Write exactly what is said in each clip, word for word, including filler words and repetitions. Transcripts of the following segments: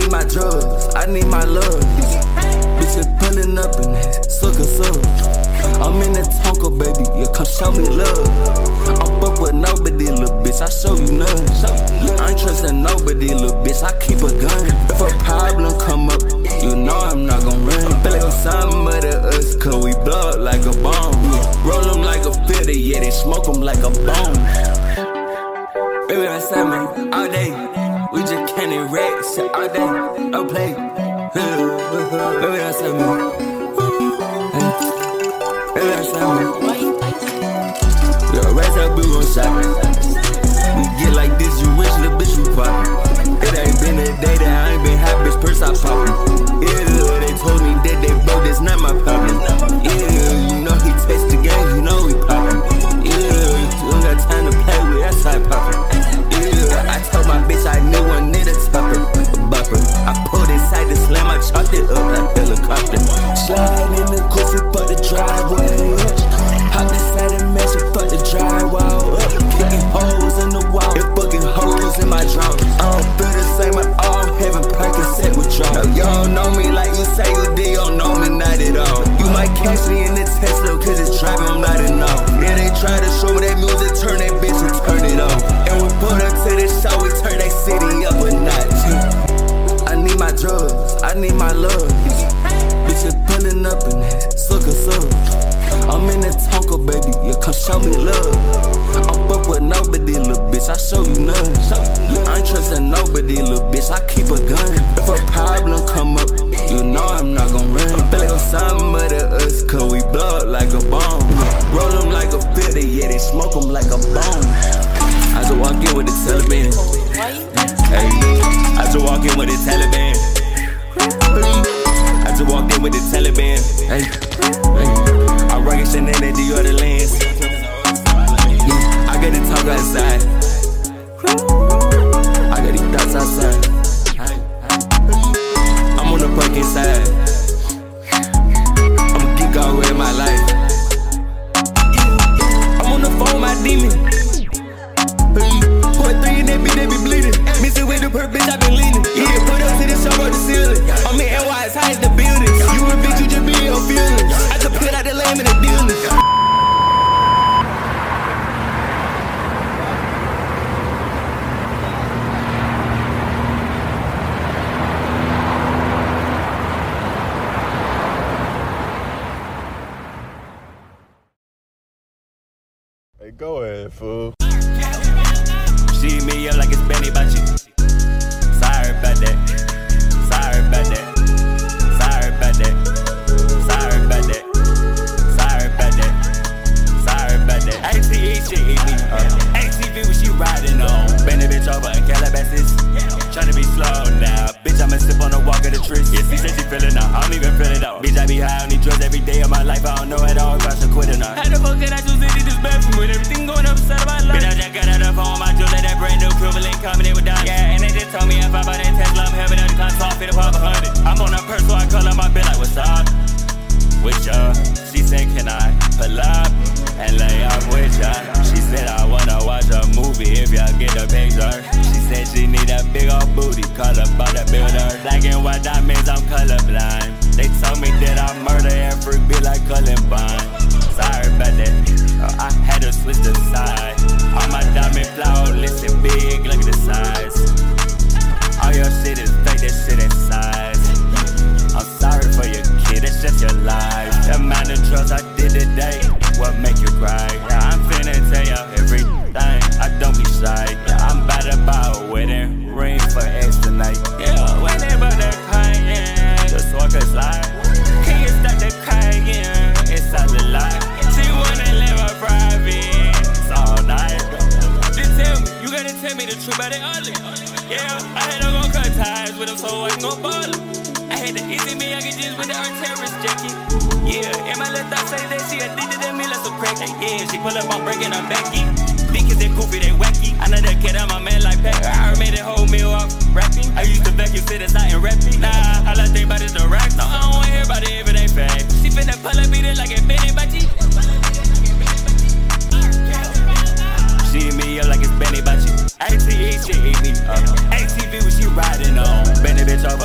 need my drugs, I need my love. Bitches pulling up in that sucker sub. I'm in that Tonka, baby, yeah, come show me love. I'm fuck with nobody, little bitch, I show you none. I ain't trusting nobody, little bitch, I keep a gun. If a problem come up, you know I'm not gon' run. Feel like I'm somebody us, cause we blow up like a bomb. Roll them like a filter, yeah, they smoke them like a bomb. Baby, that's me all day. We just candy racks all day, no play. Baby, that's me. Baby, that's me. Yo, raise up, we gon' shop. We get like this, you wish, little bitch, you poppin'. It ain't been a day that I ain't been happy, bitch, purse I poppin'. Yeah, they told me that they broke, that's not my problem. Yeah, you know he takes the game, you know we poppin'. Yeah, you don't got time to play with, that's how I poppin'. Yeah, I told my bitch I knew one need a topper, a bupper. I pulled inside the slam, I chopped it up like helicopter. Slide in the coffee, for the driveway. Hop inside the mansion, fuck the drywall up. Kicking holes in the wall, and fucking holes in my drawers. I don't feel the same at all, having Percocet withdrawal. You don't know me like you say you did, you don't know me not at all. You might catch me in the Tesla, cause it's driving, I'm not enough. Yeah, they try to show me that music, turn that bitch and turn it off. And we put up to the show, we turn that city up a notch. I need my drugs, I need my love. Bitches pulling up in that sucker sub. I'm in that Tonka, baby, yeah, come show me love. I'm fuck with nobody, little bitch, I show you none. I ain't trusting nobody, little bitch, I keep a gun. If a problem come up, you know I'm not gon' run. Feel like I'm somebody us, cause we blow up like a bomb. Roll them like a filter, yeah, they smoke them like a bomb. I just walk in with the Taliban. Hey, I just walk in with the Taliban. I just walked in with the Taliban. Hey, hey. I rock it Chanel at the other lands. Yeah, I got the talk outside. I got these thoughts outside. I'm on the fuck inside. I'm a geek all in my life. I'm on the phone with my demon. Point three and they be, they be bleeding. Missing with the purpose, I been leaning. Yeah, put up to the show on the ceiling. I'm in N Y, as high as the building. You a bitch, you just be in your feelings. I could put out the lame in the dealers. Hey, go ahead, fool. See me up like it's Benny Bachi. Sorry about that. Sorry about that. Sorry about that. Sorry about that. Sorry about that. Sorry about that. A T E shit eat me. Uh, A T V when she riding on. Bend the bitch over in Calabasas. Tryna be slow now. Bitch, I'ma sip on the walk of the trees. Yeah, she said she feelin' out. I don't even feel it out. Bitch, I be high on these drugs every day of my life. I don't know at all if I should quit or not. How the fuck can I choose to eat this bathroom with everything going upside of my life? Bitch, I just got out of phone, my jewelry, that brand new equivalent coming in with diamonds. Yeah, and they just told me if I buy that Tesla, I'm having another console, fit up a hundred. I'm on a purse, so I call up my bill like, what's up? With ya, she said, can I pull up and lay up with ya? She said, I wanna watch a movie if y'all get the picture. She said she need a big old booty, call up by the builder. Black and white diamonds, I'm colorblind. They told me that I murder every bit like Columbine. Sorry about that, uh, I had to switch the side. All my diamond flawless and big, look at the size. All your shit is fake, that shit inside. I'm sorry for your kid, it's just your life. The amount of drugs I did today, what make you cry? Yeah, I'm finna tell you everything, I don't be shy. Yeah, I'm about to buy a wedding ring for X tonight. Yeah, when they bought that crying, just walk a slide. Can you stop the crying? It's all a lie. She wanna live a private all night. Just tell me, you gotta tell me the truth about it ugly. Yeah, I had to go cut ties with him so I can go ball him. I had to easy me, I get just with the art terrorist jacket. Yeah, and my left eye say that she addicted to me like some crack. Yeah, she pull up on breaking her backy. Because they goofy, they wacky. I know that kid, I'm a man like Pack. I made that whole meal off rapping. I used to vacuum cities out in rapping. Nah, all I think about is the racks. No, I don't wanna hear about it if it ain't fake. She finna pull up, beat it like a Benny Bachi. She eat me up like it's Benny Bachi. A T E shit eat me up. A T V when she riding on. Bend the bitch over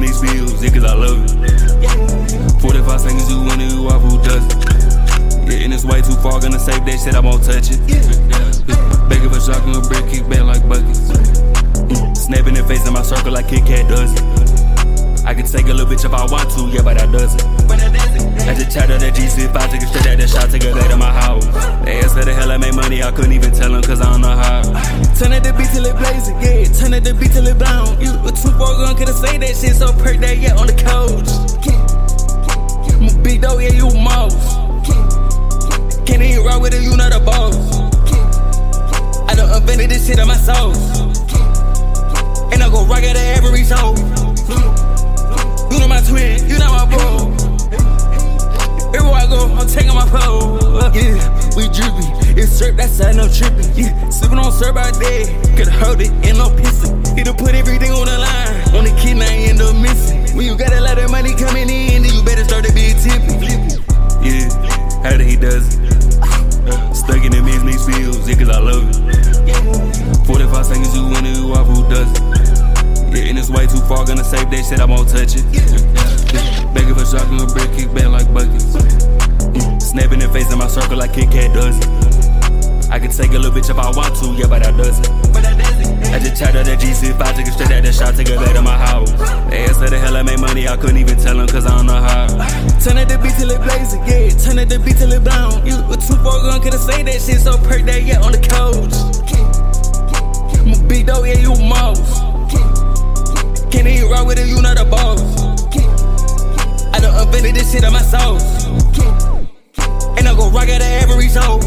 mixed feels, yeah, cause I love it. forty-five seconds, you win it, you off, who does it? Yeah, and it's way too far, gonna save that shit, I won't touch it. Begging for shocking a brick, kick back like buckets. Snapping the face in my circle like Kit Kat does it. I can take a little bitch if I want to, yeah, but I doesn't. I just chatted that G C five, took a straight at that shot, take her back to my house. They asked how the hell I make money, I couldn't even tell them cause I don't know how. Turn at the beat till it blazing, yeah, turn at the beat till it blown. You a two four gun, couldn't say that shit, so perk that, yeah, on the couch. I'm a big dog, yeah, you a mouse. Can't even rock with it, you not a boss. I done invented this shit on my soul. And I go rock at every show. You know my twin, you know my bro. Everywhere I go, I'm taking my pole. Yeah, we drippy. It's syrup, that side no tripping. Yeah, sipping on syrup all day. Could hold it and no pissing. He done put everything on the line. On the kid, now you end up missing. When you got a lot of money coming in, then you better start to be tipping. Yeah, how did he does it? Stuck in the mix, mixed feels, yeah, cause I love it. forty-five seconds, you win it, you off, who does it? Yeah, and it's way too far, gonna save that shit, I won't touch it. Begging for shocking a brick, kick back like buckets. Snapping the face in my circle like Kit Kat does it. I can take a little bitch if I want to, yeah, but I doesn't. I just chatted that G C five, took a straight at that shot, take her back to my house. They asked how the hell I make money, I couldn't even tell them cause I don't know how. Turn at the beat till it blazing, yeah, turn at the beat till it blown. You a two four gun, couldn't say that shit, so perk that, yeah, on the couch. I'm a big dog, yeah, you a mouse. Can't even rock with it, you not a boss. I done invented this shit on my soul. And I go rock at every show.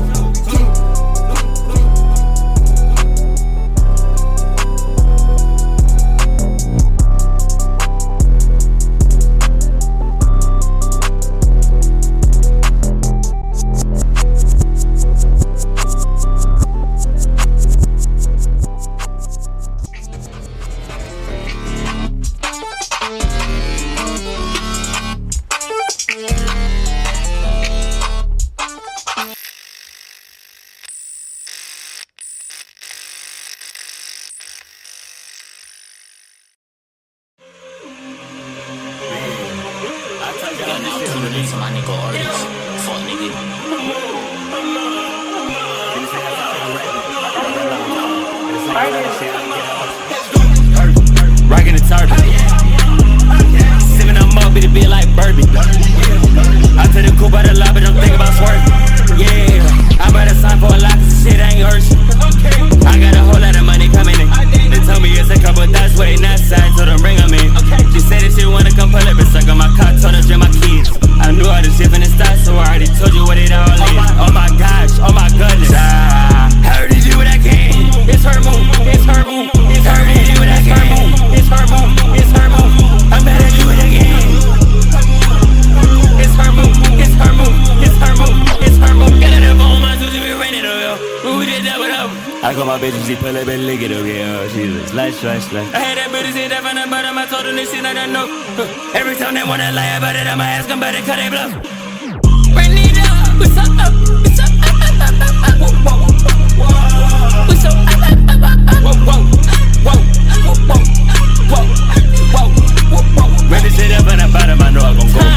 Rockin' the turban, sippin' them up, it'll be like bourbon. I took the coupe out the lot, but don't think about swerving. Yeah, I better sign for a lot, cause shit ain't urgent. I got a whole lot of money coming in. They told me it's a couple that's waiting outside, so them bring them in. She said that she wanna come pull up and suck on my car, told her to my kids. I knew all the shit in the start, so I already told you what it all is. Oh my gosh, oh my goodness. Ah, I already did what I can. It's her move, it's her move, it's her move, do what I can. It's her move, it's her move, I better do it again. It's her move, it's her move, it's her move, it's her move. Get it up on my Susie, we ran it up, yo. We did that with her. I call my bitch and she pull up and lick it up, yeah. She was slash, slash, slash. I had that bitch sit up on the bottom, I told her this shit I don't know. Every time they wanna lie about it, I'ma ask them about it, cut they bluff. Bring it up, what's up, up, what's up, up, up, up, up, up, whoa, whoa, whoa. What's up, up, up, up, up, up, whoa, whoa, whoa, whoa, whoa, whoa, whoa, whoa, whoa. Bring this shit up on the bottom, I know I gon' go.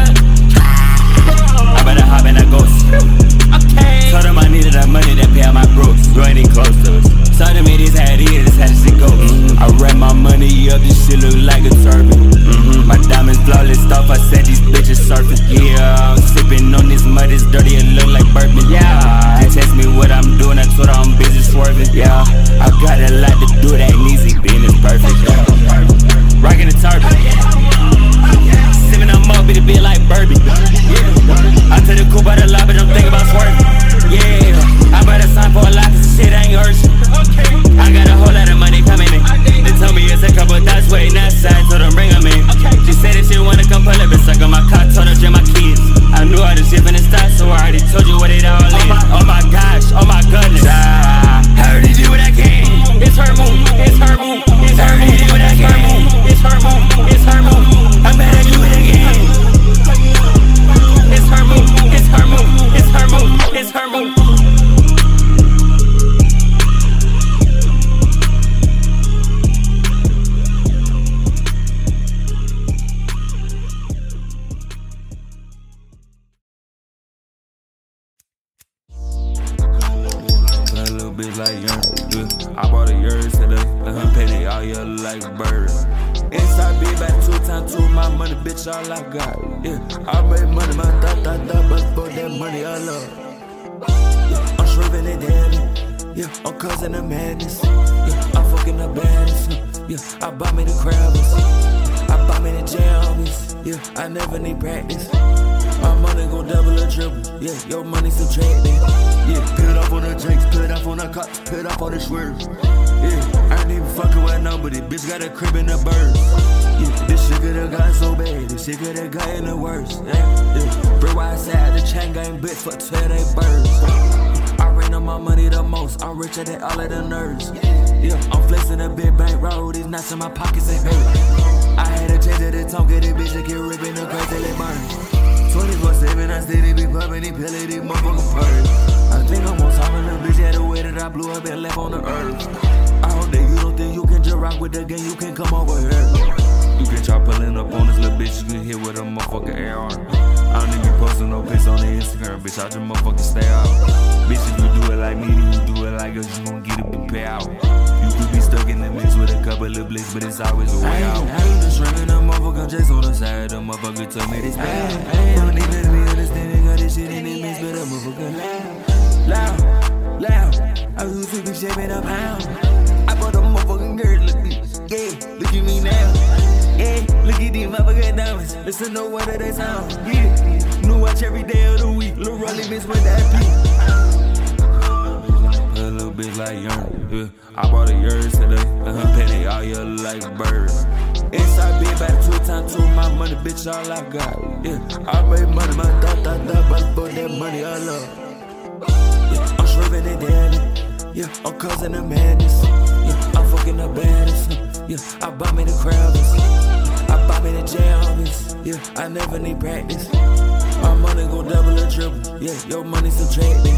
I better hop in that ghost. Okay. Told them I needed that money to pay out my brooks. You ain't even close to us. Told them it is how it is, how this shit go. Mm-hmm. I ran my money up, this shit look like a turban. Mm-hmm. My diamonds flawless off, I said these bitches surfing. Yeah, I'm sipping on this mud, it's dirty and bitch, all I got. Yeah, I made money, my thought, thought, thought, but for that money I love. Yeah, I'm swerving it daily. Yeah, I'm causing the madness. Yeah, I'm fucking the baddest. Yeah, I buy me the Kravitz. I buy me the jammies. Yeah, I never need practice. My money go double or triple. Yeah, your money subtracted. Yeah, put it up on the drinks, put it up on the cops, put it up on the swerves. Yeah, I ain't even fucking with nobody. Bitch got a crib in the birds. Yeah, this shit could've got so bad. This shit could've got in the worst. Yeah, yeah. Bro, I sat the chain gang bitch for twelve they birds. I ran on my money the most. I'm richer than all of the nerds. Yeah, I'm flexing a big bank roll. These nuts in my pockets ain't hurt. I had to change it to tongue, get this bitch to keep ripping the crazy till it burn. twenty-four seven, I steady be pumping these pills, these motherfuckers purrs. I think I'm on top of the bitch, yeah, the way that I blew up and left on the earth. I hope that you don't think you can just rock with the gang, you can come over here. You can try pulling up on this little bitch, you can hit with a motherfucking A R. I don't even be posting no pics on the Instagram, bitch, I just motherfucking stay out. Bitch, if you do it like me, then you do it like us, you gon' get a big payout. You could be stuck in the mix with a couple of blicks, but it's always a way out. I ain't just running a motherfucking chase on the side, the motherfucker told me this bad. I don't even be understanding all this shit in the mix, but a motherfucker loud, loud, loud. I was too big shaping a pound. I bought a motherfucking girl, look at me, yeah, look at me now. Yeah, look at these motherfucking diamonds. Listen to what they sound. Yeah, new watch every day of the week. Lil' Rolly bitch with that beat. A little bitch like young. Yeah, I bought a yours today. And her penny all yellow like a bird. Inside big back two times two. My money, bitch, all I got. Yeah, I made money, my thought, thought, thought, but for that money I love. Yeah, I'm swerving it daily. Yeah, I'm causing the madness. Yeah, I'm fucking the baddest. Yeah, I buy me the Kravitz. I buy me the jammies. Yeah, I never need practice. My money go double or triple. Yeah, your money subtracted.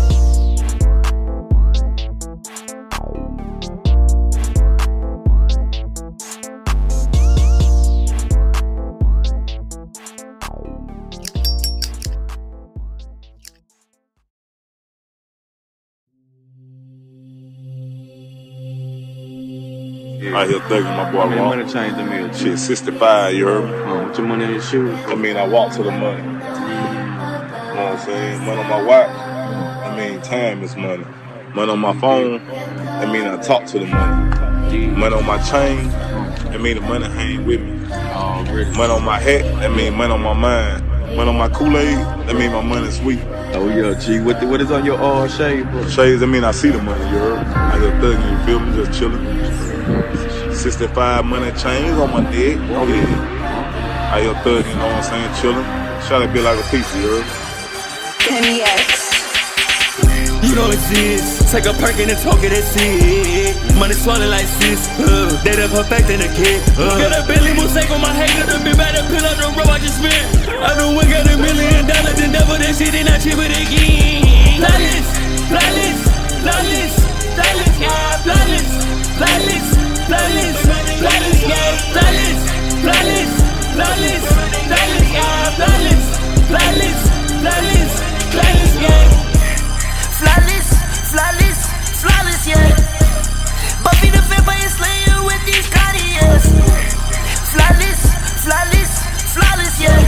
Out here thugging my boy. How many money changed the meal? Shit, sixty-five, you heard me? Oh, what's your money in your shoes? I mean, I walk to the money. You know what I'm saying? Money on my watch, I mean, time is money. Money on my phone, I mean, I talk to the money. Money on my chain, I mean, the money hang with me. Oh, really? Money on my hat, I mean, money on my mind. Money on my Kool-Aid, that mean my money sweet. Oh, yeah, G. What, the, what is on your uh, shade, bro? Shades, I mean, I see the money, you heard? Out here thugging, you feel me? Just chilling. sixty-five money chains on my neck. Oh, yeah. Out here thugging, you know what I'm saying? Chilling. Try to be like a piece, you heard? Kenny X. You don't exist. Take a perk and talk it, that's it. Money swallowed like sis. Uh, they done perfecting a kid. Uh. Got a Billy Mosaic on my hanger. The big bad pill up the road I just spent. I done went got a million dollars and double that shit and I chip it again. Flawless, flawless, flawless, flawless, yeah, flawless, flawless, flawless, flawless, yeah, flawless, flawless, flawless, flawless, yeah, flawless, flawless, flawless, flawless, yeah. Flawless, flawless, flawless, yeah. Buffy the Vampire Slayer with these Cartiers. Flawless, flawless, flawless, yeah.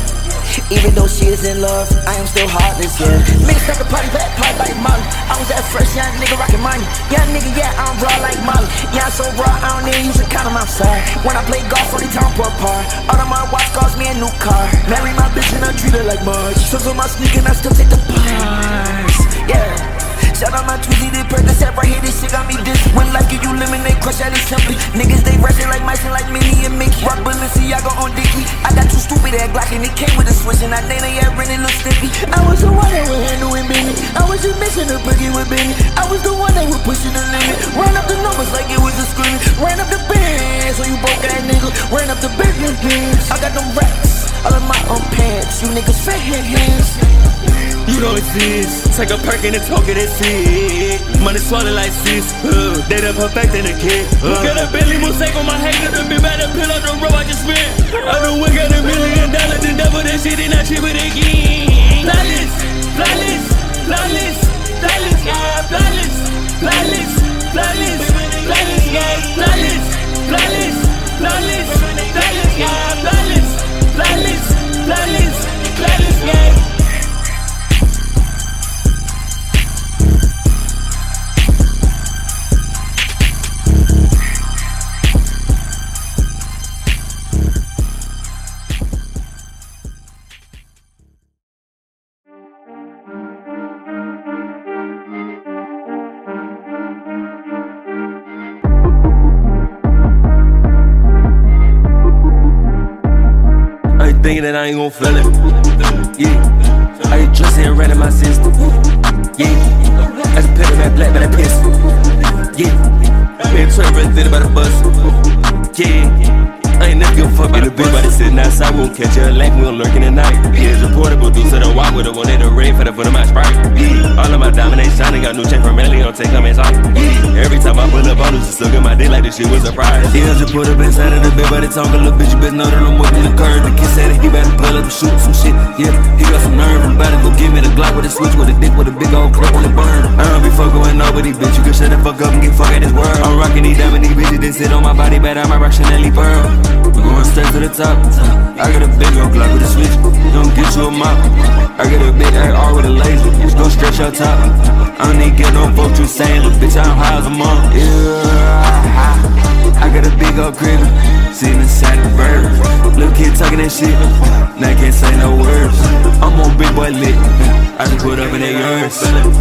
Even though she is in love, I am still heartless, yeah. Mixed up the party, back party like Molly. I was that fresh young nigga rockin' money. Young nigga, yeah, I'm raw like Molly. Yeah, I'm so raw, I don't even use a condom outside. When I play golf, only time for a par. All of my watch cost me a new car. Marry my bitch and I treat her like Marge. So on my sneaker and I still take the pies. Yeah. Shout out my Tweezy, the Percocet right here, this shit got me dis. When life give you lemonade, crush at it simply. Niggas, they rushing like mice and like Minnie and Mickey. Rock Balenciaga on Dickie. I got two stupid ass Glock and it came with a switch. And I named it, yeah, really look sticky. I was the one that would handle it, Benny. I was just missing a boogie with Benny. I was the one that was pushing the limit. Ran up the numbers like it was a screaming. Ran up the bands, so you broke ass nigga. Ran up the business bands. I got them racks, all of my own pants. You niggas fat head hands. You don't exist. Take a perk and talk it, that's it. Money swallowed like sis. Uh, they done perfecting a kid. Uh. Got a Billy Mosaic on my hanger. The big bad pill up the road I just spent. I done went got a million dollars and double that shit and I chip it again. Flawless, flawless, flawless, flawless, yeah, flawless, flawless, flawless, flawless, yeah, flawless, flawless, flawless, flawless, yeah, flawless, flawless. thinking that I ain't gon' feel it. Yeah, I get dressed and ran in my system. Yeah, I just put that black, but I pistol. Yeah, been trying to run about the bus. Yeah. I ain't never give a fuck about the bitch. Everybody sitting outside, we won't catch her like we don't lurking at night. Yeah, it's a portable dude, so don't walk with her when they the red for the foot of my sprite. Yeah, all of my diamond ain't shining, got new chain from Melly, don't take them inside. Yeah, every time I pull up on her, just look at my dick like this shit was a surprise. Yeah, just put up inside of the bed, but they talk a little bitch, you better know that I'm working the curve. The kid said that he better pull up and shoot some shit. Yeah, he got some nerve, I'm about to go give me the Glock with a switch, with a dick, with a big old clip on the burn. I don't be fucking with nobody, bitch, you can shut the fuck up and get fucked at this world. I'm rocking these diamond, these bitches, they sit on my body, but I'm rock Chanel Pearl. We going straight to the top. I got a big old Glock with a switch. Don't get you a mop. I got a big A R with a laser. Just go stretch your top. I don't need get no vote you saying, look, bitch, I'm high as a monk. Yeah, I got a big old critter sitting inside the bird. Little kid talking that shit. Now I can't say no words. I'm on big boy lit. I just put up in their urns.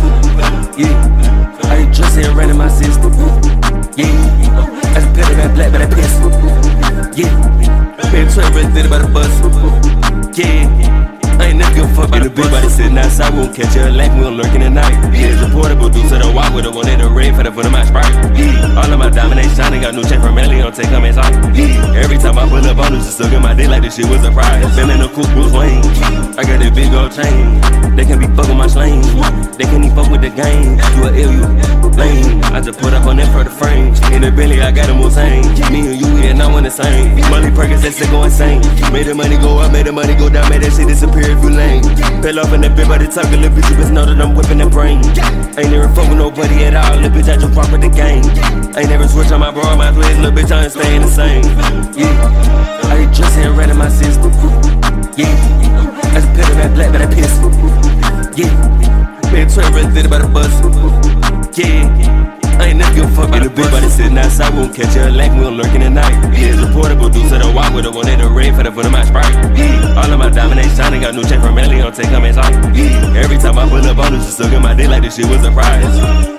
Yeah, I get dressed and ran in my system. Yeah, I just put that black, but I pistol. Yeah, been trying to run about the bus. Yeah, I ain't never give a fuck about the bitch. Everybody sitting outside, we won't catch her like we don't lurking at night. Yeah, it's a portable dude, so don't walk with her when they the red for the foot of my sprite. Yeah, all of my diamond ain't shining, got new chain from Melly, don't take them inside. Yeah, every time I pull up on her, just look at my dick like this shit was a surprise. Feeling a cool Bruce Wayne, I got that big old chain. They can be fucking my slang, they can't even fuck with the game. You a ill, you lame. I just put up on that for the frame. In the belly, I got a Mustang. Me and you, yeah, now one the same. Money Perkins, that shit go insane. Made the money go up, made the money go down, made that shit disappear if you lame. Fell off in that bed by the talk, a little bitch, you best know that I'm whipping that brain. Ain't never fuck with nobody at all, little bitch, I just pop with the game. Ain't never switch on my bro, my twist, little bitch, I ain't staying the same. Yeah, I get dressed and ran in my system. Yeah, I just put that black, but I pistol. Yeah, been trying to run about the bus. Yeah, I ain't never give a fuck about the bitch. Everybody sitting outside, we won't catch her like we don't lurking at night. Yeah, it's a portable dude, so don't walk with her when they the red for the foot of my sprite. Yeah, all of my diamond ain't shining, got new chain from Melly, don't take them inside. Yeah, every time I pull up on her, just look at my dick like this shit was a surprise.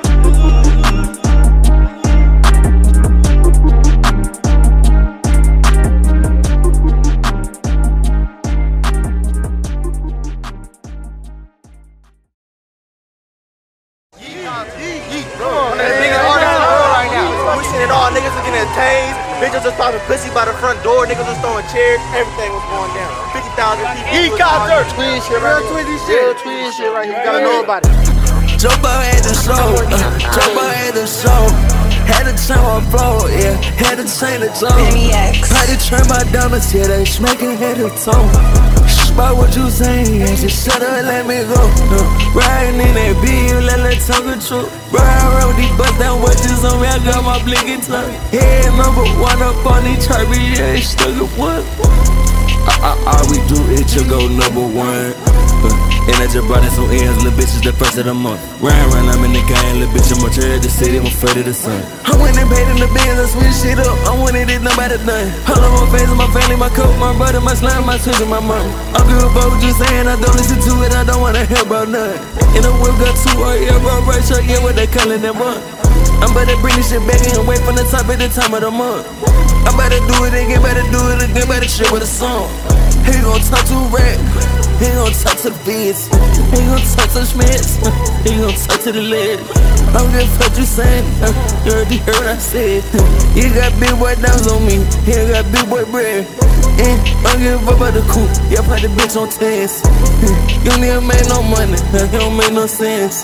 Bitches was popping pussy by the front door, niggas was throwing chairs, everything was going down. fifty thousand people. He concert! Twin shit right here. Twizzy shit. Real twin shit right here. You gotta know about it. Jump out at the show, uh, jump out at the show. Had to turn my flow, yeah, had to change the tone. Had to turn my diamonds, yeah, they smacking head to toe. About what you saying, yeah, just shut up and let me go. uh, Riding in that beat, let that tongue control. Ride around with these bust down watches on me, I got my blinking tongue. Yeah, number one up on these charts, yeah, it's stuck at one. I, I, all we do is to go number one. uh, And I just brought in some ends, little bitches the first of the month. Ryan run, I'm in the game, little bitch, I'm a trade the city, I'm afraid of the sun. I went and paid in the bins, I switch shit up, I wanted it, nobody done. All of my face, my family, my coat, my brother, my slime, my twist, and my mom. I give a fuck what you saying, I don't listen to it, I don't wanna hear about none. In the whip got two or yeah, bro, right shot, yeah, what they calling them one. I'm about to bring this shit back and wait from the top at the time of the month. I'm about to do it again, better do it again, better shit with a song. He gon' talk to rap, he gon' talk to the beats, he gon' talk to the Schmitz, he gon' talk to the lid. I don't give a fuck you saying, you already heard what I said. You got big boy downs on me, he got big boy bread. And I don't give a fuck about the coupe, yeah, put the bitch on test. You don't even make no money, it don't make no sense.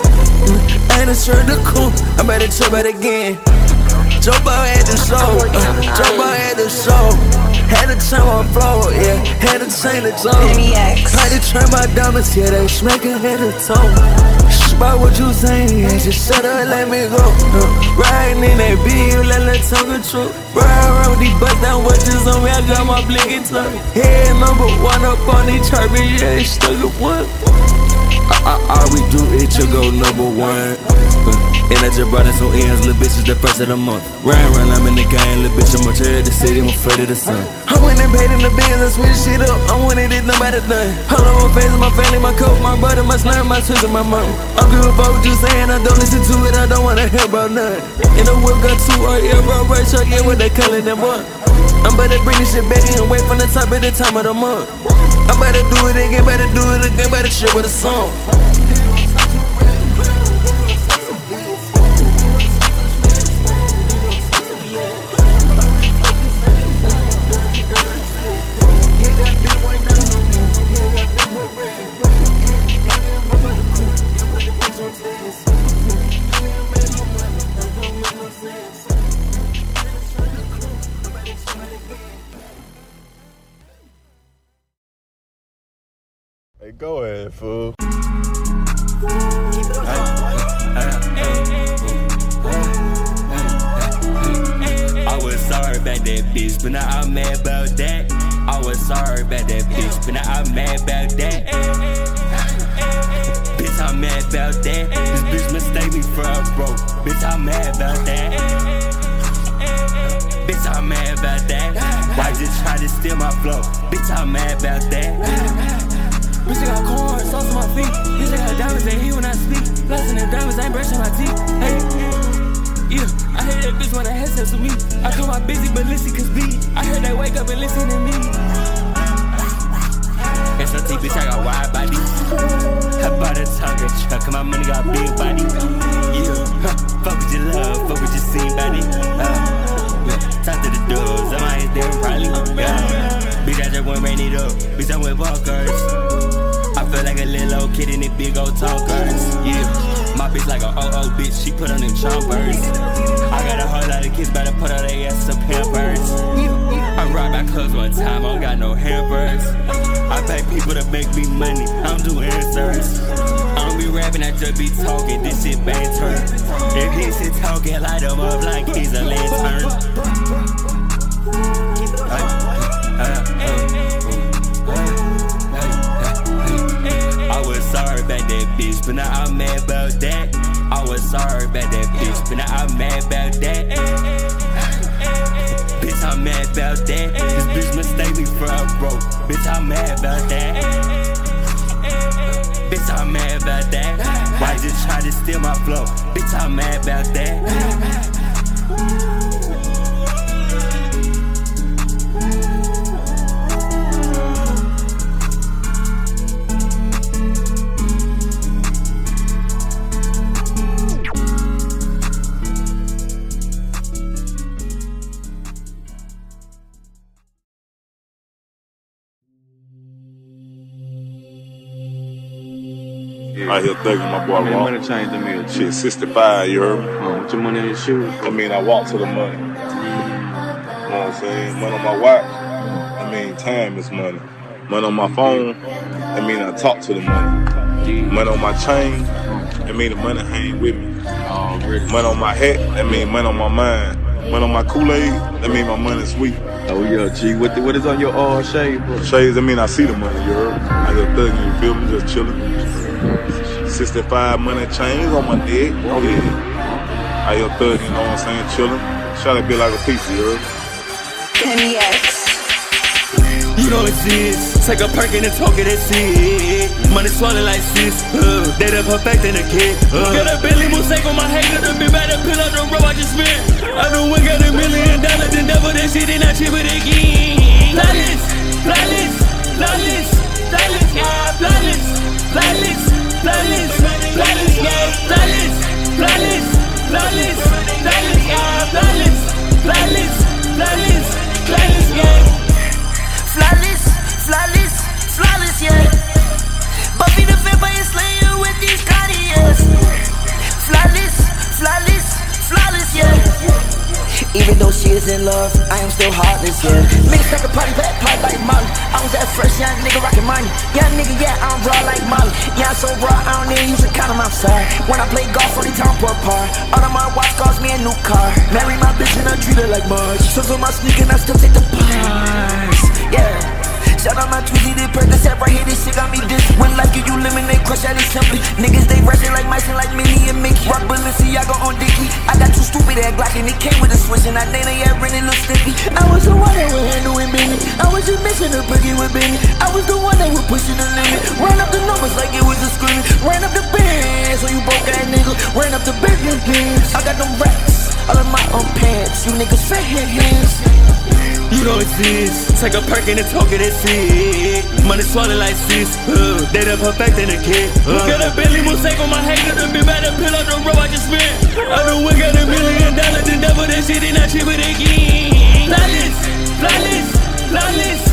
I ain't sure the coupe, I better trip out again. Jump out at the show, uh, jump out at the show. Had to turn my flow, yeah, had to change the tone. Had to turn my diamonds, yeah, they smacking head to toe. About what you saying, yeah, just shut up and let me go. uh, Riding in that beat, let that tongue control. Ride around with these bust down watches on me, I got my blinking tongue. Yeah, number one up on these charts, yeah, it's stuck at one. I, I, all we do is to go number one. uh, And I just brought in some ends, little bitches the first of the month. Ryan run, I'm in the game, little bitch, I'm a trade the city, I'm afraid of the sun. I went and paid in the bins, I switch shit up, I wanted it, nobody done. All of my face, my family, my coat, my brother, my slime, my twist, and my mom. I don't give a fuck what you saying, I don't listen to it, I don't wanna hear about none. In the whip got two or yeah, bro, right shot, yeah, what they calling them one. I'm better bring this shit back in and wait from the top at the time of the month. I'm better do it again, better do it again, better shit with a song. Hey, go ahead, fool. I was sorry about that bitch, but now I'm mad about that. I was sorry about that bitch, but now I'm mad about that. Bitch, I'm mad about that. This bitch mistake me for a broke. Bitch, I'm mad about that. Bitch, I'm mad about that. Why just try to steal my flow? Bitch, I'm mad about that. Bitch, I got corn, sauce on my feet. Bitch, I got diamonds in here when I speak. Blasting the diamonds, I ain't brushing my teeth. Hey, yeah, I hate that bitch when I headset to me. I call my busy, but listen, cause beat. I heard they wake up and listen to me. S O T, bitch, I got wide body. I bought a Tonka truck, and my money got big body. Yeah, huh, fuck with your love, fuck with your scene body. Uh, Talk to the dudes, I might there probably. Yeah. Bitch, I just went rain it up. Bitch, I went walkers. I feel like a little old kid in the big old talkers. Yeah. My bitch like a oh oh bitch, she put on them chompers. I got a whole lot of kids, better put on their ass some pampers. I robbed my clothes one time, I don't got no hampers. I pay people to make me money, I don't do answers. I don't be rapping, I just be talking, this shit banter. If he shit talking, light him up like he's a lantern. Uh, uh, uh, uh, I was sorry about that bitch, but now I'm mad about that. I was sorry about that bitch, but now I'm mad about that. Bitch, I'm mad about that. This bitch mistake me for a broke. Bitch, I'm mad about that. Bitch, I'm mad about that. Why just try to steal my flow? Bitch, I'm mad about that. Out here thugging my boy. How many Walk. money changed the meal? Shit, sixty-five, you heard me? Oh, with your money in your shoes? I mean, I walk to the money. You know what I'm saying? Money on my watch. I mean, time is money. Money on my phone. I mean, I talk to the money. Money on my chain. I mean, the money hang with me. Oh, really? Money on my hat. I mean, money on my mind. Money on my Kool-Aid. I mean, my money sweet. Oh, yeah, G. What, the, what is on your all shade, bro? Shades, I mean, I see the money, you heard? I just thugging, you feel me? Just chilling. sixty-five money chains on my neck. Oh, yeah. I here thugging, you know what I'm saying? Chilling. Try to be like a piece, you heard? Penny X. You know it's this. Take a perk and talk it, that's it. Money swallowed like sis. Uh, they done perfecting a kid. Uh. Got a Billy Mosaic on my hater. The big bad pill up the road I just spent. I done went got a million dollars and double that shit and I chip it again. Flawless, flawless, flawless, flawless, yeah, flawless, flawless, flawless, flawless, yeah, flawless, flawless, flawless, flawless, yeah, flawless, flawless, flawless, flawless, yeah. Flawless, flawless, flawless, yeah. Buffy the Vampire Slayer with these Cartiers. Flawless, flawless, flawless, yeah. Even though she is in love, I am still heartless, yeah. Mixed up a party, back party like Molly. I was that fresh young nigga rockin' money. Young nigga, yeah, I'm raw like Molly. Yeah, I'm so raw, I don't even use a condom outside. When I play golf, only time for a par. All of my watch cost me a new car. Marry my bitch and I treat her like Marge. So on my sneaker and I still take the bars. Yeah. Shout out my Tweezy, they Percocet right here, this shit got me this. When life give you lemonade, crush out it simply. Niggas, they rushing like mice and like Minnie and Mickey. Rock Balenciaga on Dickie. I got too stupid at Glock and it came with a switch. And I think they had really look sticky. I was the one that would handle with Benny. I was just missing a boogie with Benny. I was the one that was pushing the limit. Ran up the numbers like it was a screaming. Ran up the bands, so you broke ass nigga. Ran up the business bands. I got them racks, all of my own pants. You niggas fat hands. you don't exist. Take a perk and a token and see. Money swallowed like sis. Uh, they done perfecting a kid. Uh. Got a Bentley mosaic on my head, got a big bad pill on the road I just spent. I know we got a million dollars, then double that shit and I triple it again. Flawless, flawless, flawless.